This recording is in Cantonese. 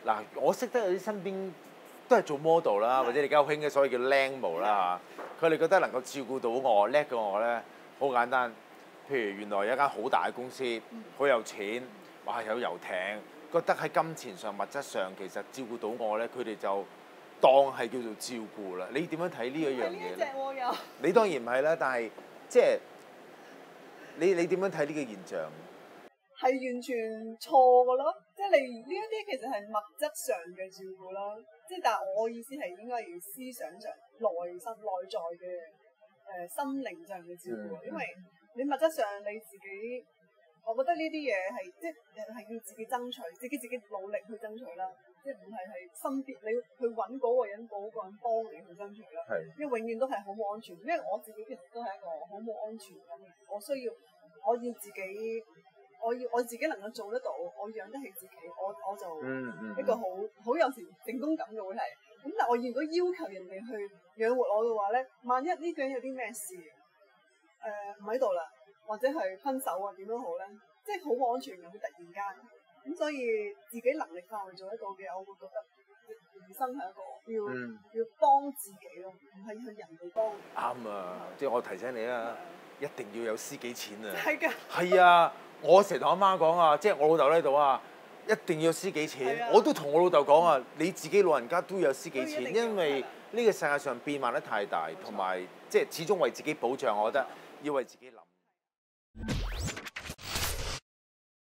嗱，我識得有啲身邊都係做 model 啦，或者你而家好興嘅所謂叫靚模啦嚇，佢哋覺得能夠照顧到我叻過我咧，好簡單。譬如原來有一間好大嘅公司，好有錢，哇有遊艇，覺得喺金錢上、物質上其實照顧到我咧，佢哋就當係叫做照顧啦。你點樣睇呢一樣嘢咧？你當然唔係啦，但係即係你點樣睇呢個現象？ 係完全錯嘅咯，即係你呢一啲其實係物質上嘅照顧啦，即係但係我意思係應該係思想上、內在嘅心靈上嘅照顧，因為你物質上你自己，我覺得呢啲嘢係即係要自己爭取，自己努力去爭取啦，即係唔係身邊你去揾嗰個人幫你去爭取啦，因為永遠都係好冇安全，因為我自己其實都係一個好冇安全感嘅，我要自己。我自己能夠做得到，我養得起自己，我就一個好有成功感嘅會係。咁但係我如果要求人哋去養活我嘅話咧，萬一呢個人有啲咩事，唔喺度啦，或者係分手啊點都好咧，即係好冇安全感，會突然間。咁所以自己能力範圍做得到嘅，我會覺得人生係一個要幫自己咯，唔係向人哋幫。 啱啊！即係我提醒你啊，一定要有私己錢啊！ 係㗎。係啊！我成日同阿媽講啊，即係我老豆呢度啊，一定要私己錢。我都同我老豆講啊，你自己老人家都要有私己錢，因為呢個世界上變幻得太大，同埋即係始終為自己保障，我覺得要為自己諗。